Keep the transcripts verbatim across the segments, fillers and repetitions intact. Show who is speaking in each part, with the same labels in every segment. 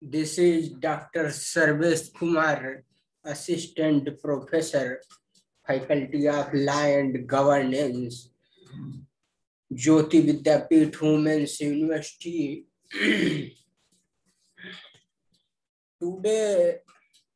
Speaker 1: This is Doctor Sarvesh Kumar, Assistant Professor, Faculty of Law and Governance, Jyoti Vidyapeeth Women's University. Today,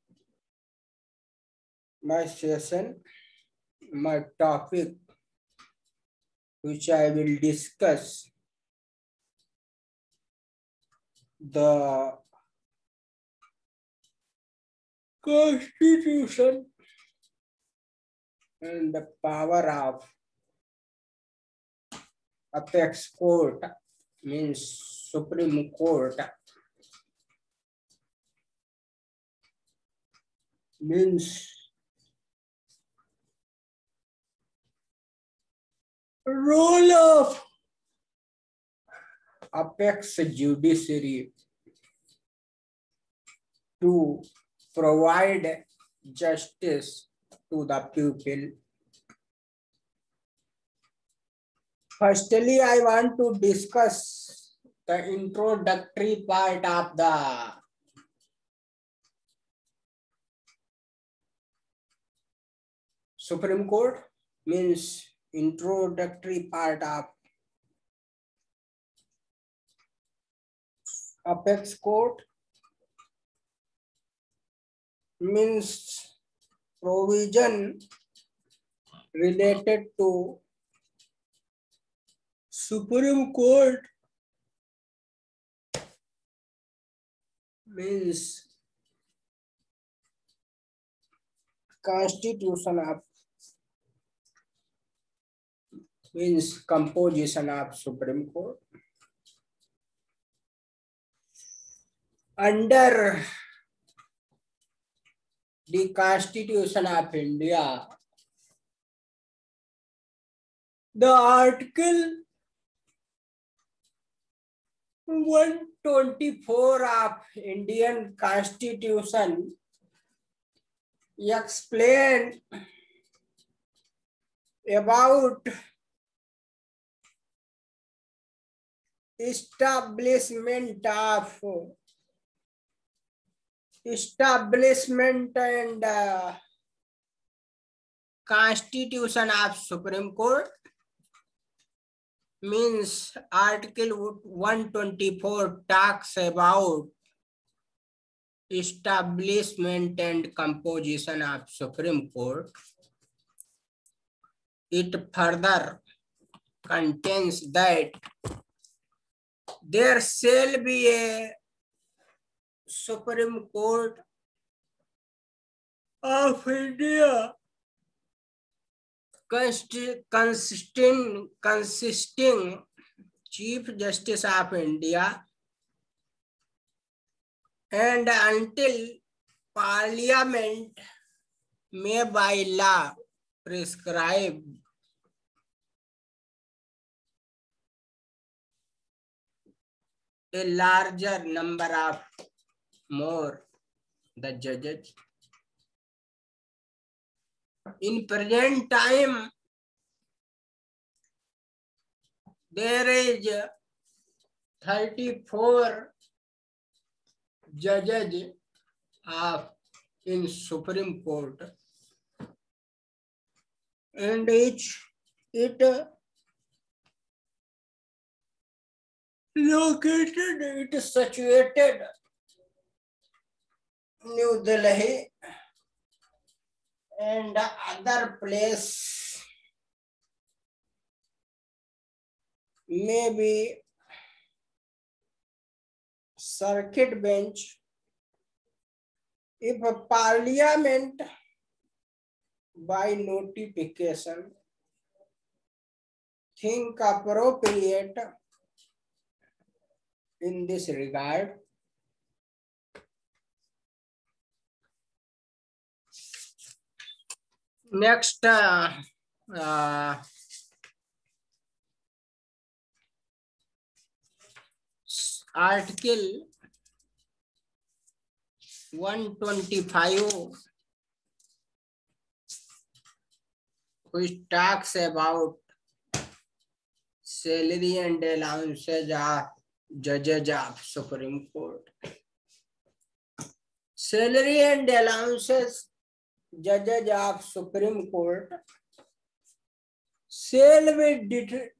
Speaker 1: my session, my topic, which I will discuss, the Constitution and the power of apex court, means Supreme Court, means role of apex judiciary to provide justice to the people. Firstly, I want to discuss the introductory part of the Supreme Court, means introductory part of apex court, means provision related to Supreme Court, means constitution of, means composition of Supreme Court. Under the Constitution of India, the Article one twenty-four of Indian Constitution explain about establishment of establishment and uh, Constitution of Supreme Court, means Article one twenty-four talks about establishment and composition of Supreme Court. It further contains that there shall be a Supreme Court of India consisting, consisting Chief Justice of India, and until Parliament may by law prescribe a larger number of more the judges. In present time, there is thirty-four judges of in Supreme Court, and each it located, it is situated New Delhi and other place, maybe circuit bench. If a Parliament by notification think appropriate in this regard, next uh, uh, Article one twenty-five, which talks about salary and allowances of judges of Supreme Court. Salary and allowances judges of Supreme Court shall be det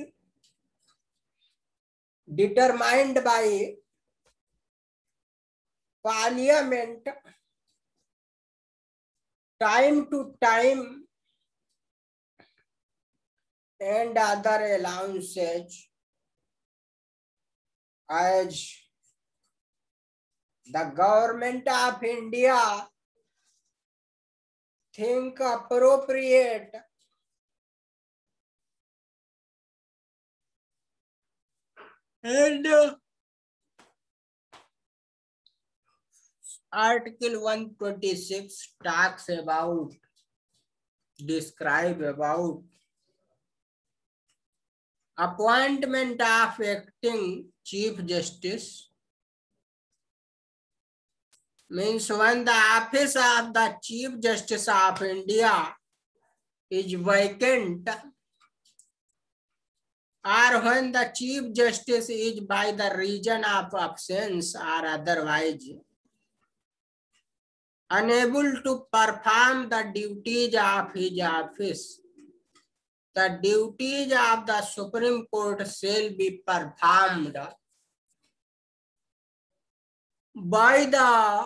Speaker 1: determined by Parliament time to time, and other allowances as the government of India think appropriate. And uh, Article one twenty-six talks about, describe about appointment of acting Chief Justice. Means when the office of the Chief Justice of India is vacant, or when the Chief Justice is by the reason of absence or otherwise unable to perform the duties of his office, the duties of the Supreme Court shall be performed by the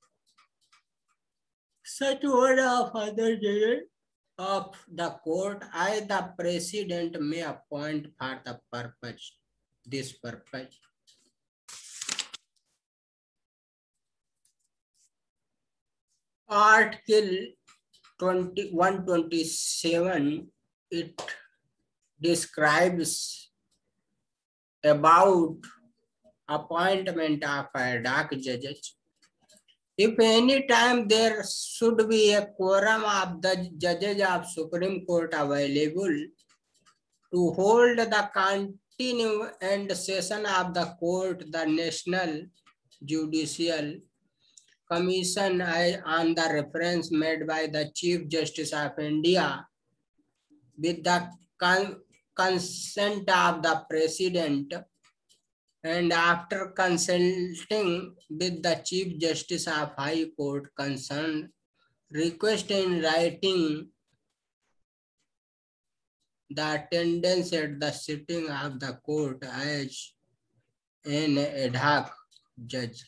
Speaker 1: such one of other judges of the court, I the president may appoint for the purpose, this purpose. Article one twenty-seven, it describes about appointment of ad hoc judges. If any time there should be a quorum of the judges of Supreme Court available to hold the continuing session of the court, the National Judicial Commission on the reference made by the Chief Justice of India with the con consent of the President, and after consulting with the Chief Justice of High Court concerned, request in writing the attendance at the sitting of the court as an ad hoc judge.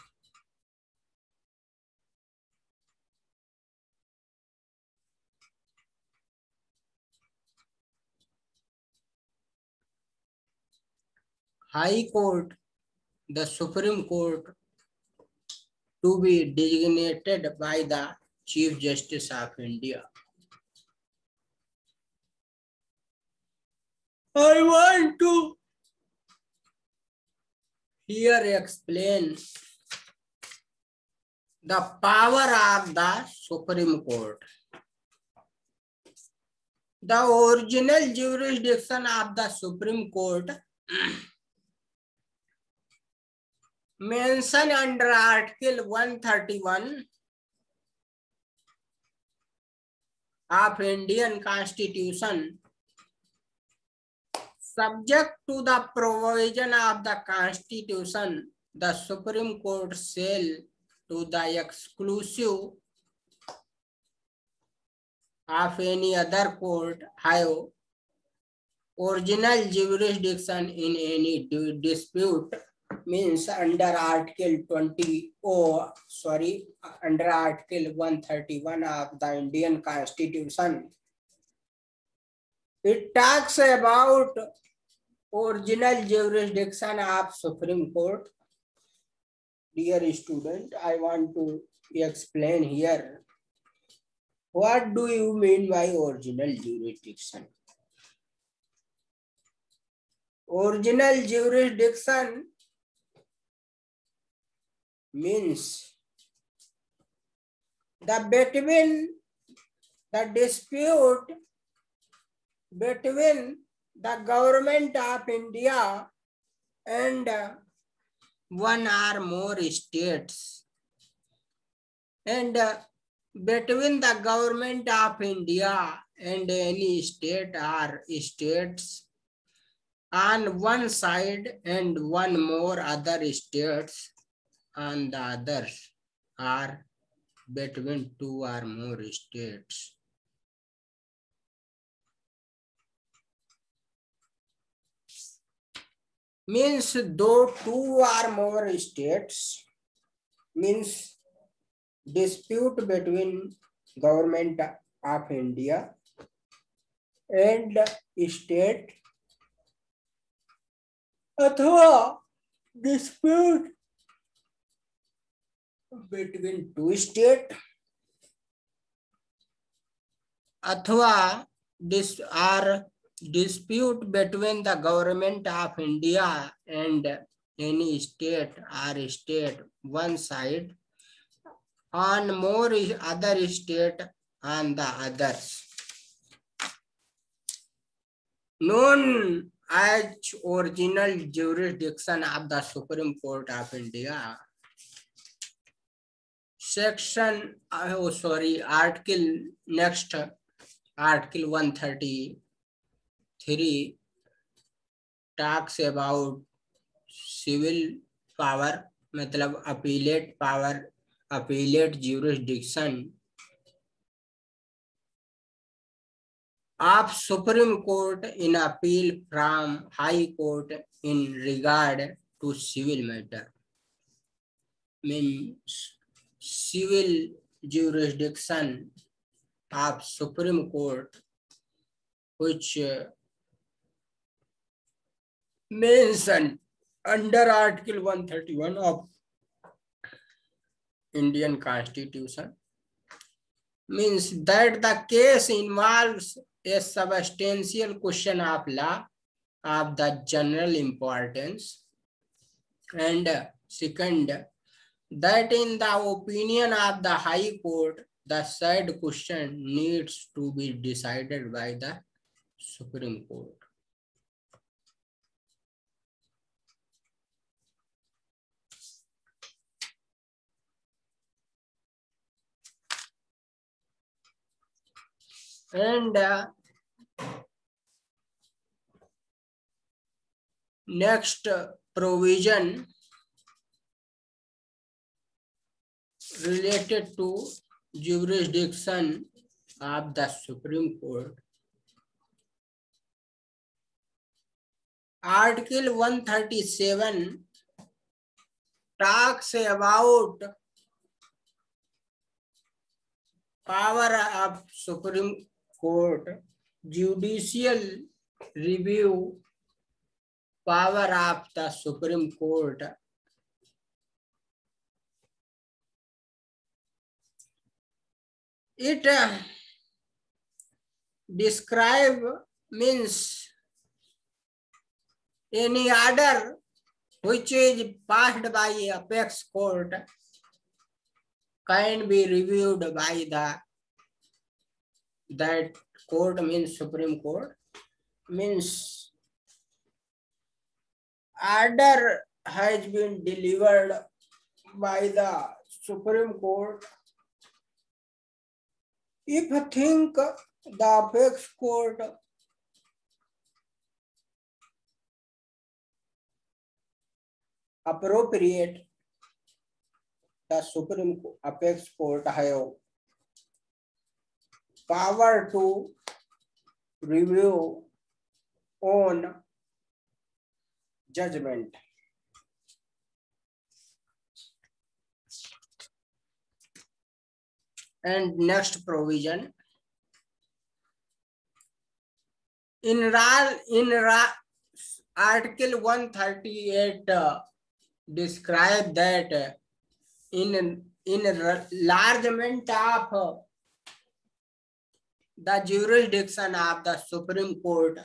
Speaker 1: High Court, the Supreme Court, to be designated by the Chief Justice of India. I want to here explain the power of the Supreme Court. The original jurisdiction of the Supreme Court mentioned under Article one thirty-one of Indian Constitution, subject to the provision of the Constitution, the Supreme Court shall, to the exclusive of any other court, have original jurisdiction in any dispute. Means under Article twenty, oh, sorry, under Article one thirty-one of the Indian Constitution, it talks about original jurisdiction of Supreme Court. Dear student, I want to explain here. What do you mean by original jurisdiction? Original jurisdiction means the between the dispute between the government of India and one or more states, and between the government of India and any state or states on one side and one more other states on the others are between two or more states. Means though two or more states means dispute between government of India and state अथवा dispute between two state अथवा dis or dispute between the government of India and any state or state one side on more other state on the others, known as original jurisdiction of the Supreme Court of India. Section, oh sorry, article next, article one thirty-three talks about civil power, मतलब appellate power, appellate jurisdiction of Supreme Court in appeal from High Court in regard to civil matter. Means civil jurisdiction of Supreme Court, which uh, mentioned under Article one thirty-one of Indian Constitution, means that the case involves a substantial question of law of the general importance, and uh, second, that in the opinion of the High Court, the said question needs to be decided by the Supreme Court. And uh, next provision related to jurisdiction of the Supreme Court. Article one thirty-seven talks about power of Supreme Court, judicial review power of the Supreme Court. It uh, describe means any order which is passed by apex court can be reviewed by the that court, means Supreme Court. Means order has been delivered by the Supreme Court. If you think the apex court appropriate, the Supreme Apex Court have power to review on judgment. And next provision in RAL in RAL, Article one thirty-eight uh, describe that uh, in in enlargement of uh, the jurisdiction of the Supreme Court,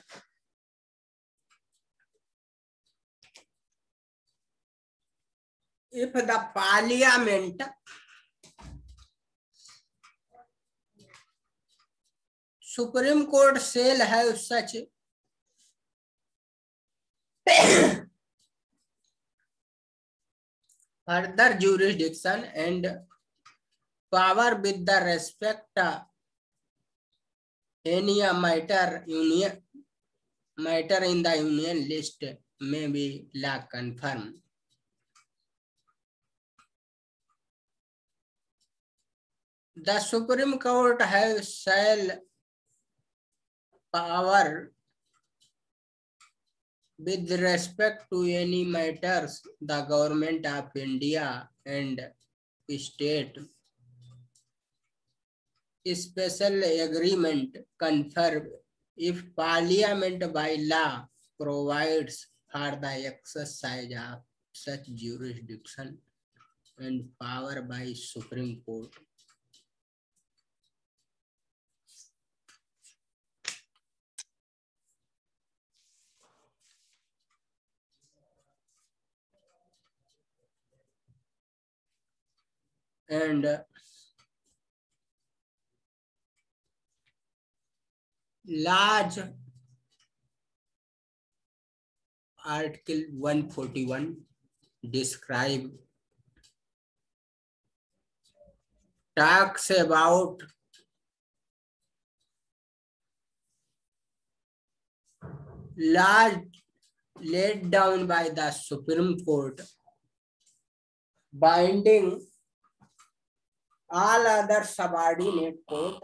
Speaker 1: if the Parliament Supreme Court shall have such further jurisdiction and power with the respect uh, any matter union matter in the union list may be law confirmed. The Supreme Court has sole power with respect to any matters the government of India and state special agreement confer if Parliament by law provides for the exercise of such jurisdiction and power by Supreme Court. And uh, large Article one forty-one describe talks about laws laid down by the Supreme Court binding all other subordinate court,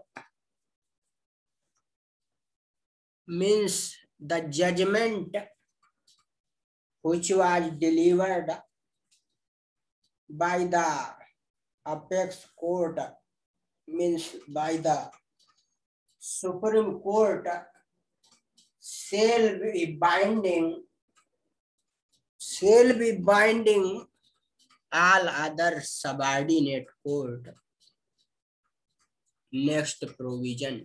Speaker 1: means the judgment which was delivered by the apex court, means by the Supreme Court, shall be binding, shall be binding all other subordinate court. Next provision,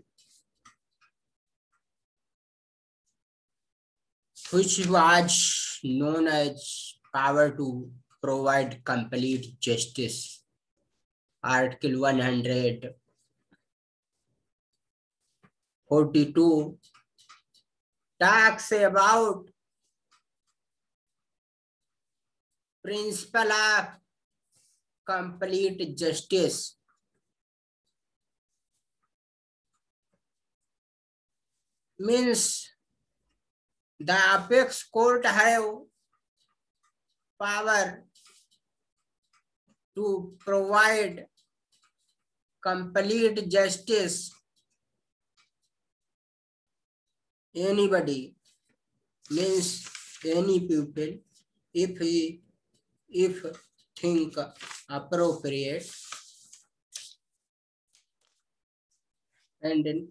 Speaker 1: which was known as power to provide complete justice. Article one hundred forty-two talks about principle of complete justice. Means the apex court have power to provide complete justice anybody, means any people, if he if think appropriate. And then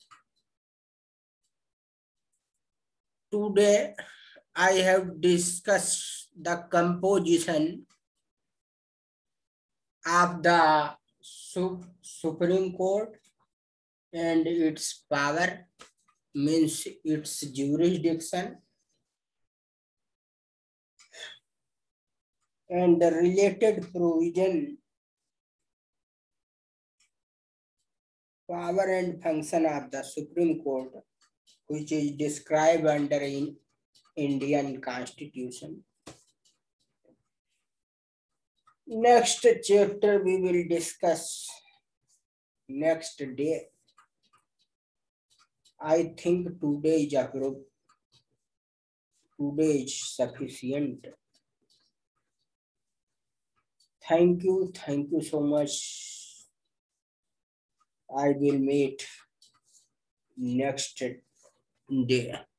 Speaker 1: today I have discussed the composition of the Supreme Court and its power, means its jurisdiction, and the related provision, power and function of the Supreme Court, which is described under in Indian Constitution. Next chapter we will discuss next day. I think today is approved. Today is sufficient. Thank you. Thank you so much. I will meet next day.